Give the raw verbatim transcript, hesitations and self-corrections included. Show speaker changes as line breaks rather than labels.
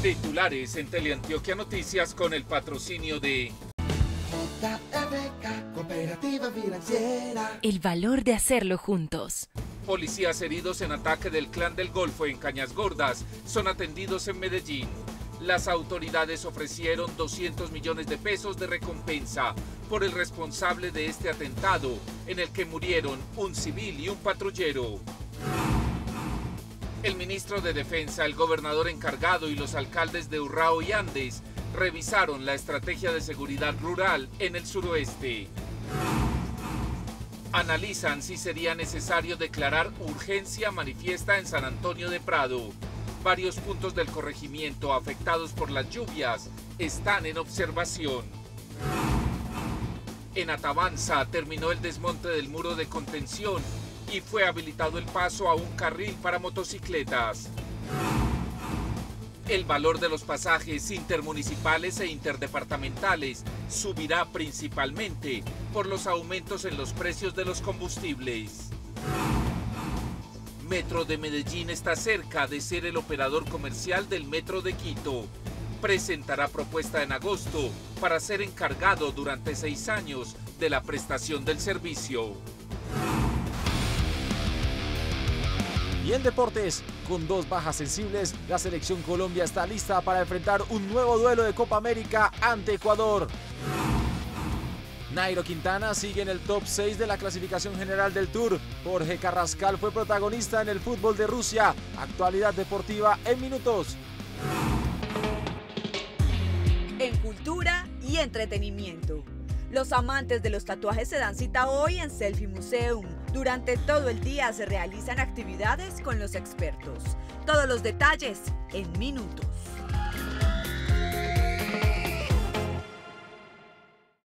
Titulares en Teleantioquia Noticias con el patrocinio de
J R K, Cooperativa Financiera.
El valor de hacerlo juntos.
Policías heridos en ataque del Clan del Golfo en Cañas Gordas son atendidos en Medellín. Las autoridades ofrecieron doscientos millones de pesos de recompensa por el responsable de este atentado, en el que murieron un civil y un patrullero. El ministro de Defensa, el gobernador encargado y los alcaldes de Urrao y Andes revisaron la estrategia de seguridad rural en el suroeste. Analizan si sería necesario declarar urgencia manifiesta en San Antonio de Prado. Varios puntos del corregimiento afectados por las lluvias están en observación. En Atabanza terminó el desmonte del muro de contención y fue habilitado el paso a un carril para motocicletas. El valor de los pasajes intermunicipales e interdepartamentales subirá principalmente por los aumentos en los precios de los combustibles. Metro de Medellín está cerca de ser el operador comercial del Metro de Quito. Presentará propuesta en agosto para ser encargado durante seis años de la prestación del servicio.
Y en deportes, con dos bajas sensibles, la selección Colombia está lista para enfrentar un nuevo duelo de Copa América ante Ecuador. Nairo Quintana sigue en el top seis de la clasificación general del Tour. Jorge Carrascal fue protagonista en el fútbol de Rusia. Actualidad deportiva en minutos.
En cultura y entretenimiento. Los amantes de los tatuajes se dan cita hoy en Selfie Museum. Durante todo el día se realizan actividades con los expertos. Todos los detalles en minutos.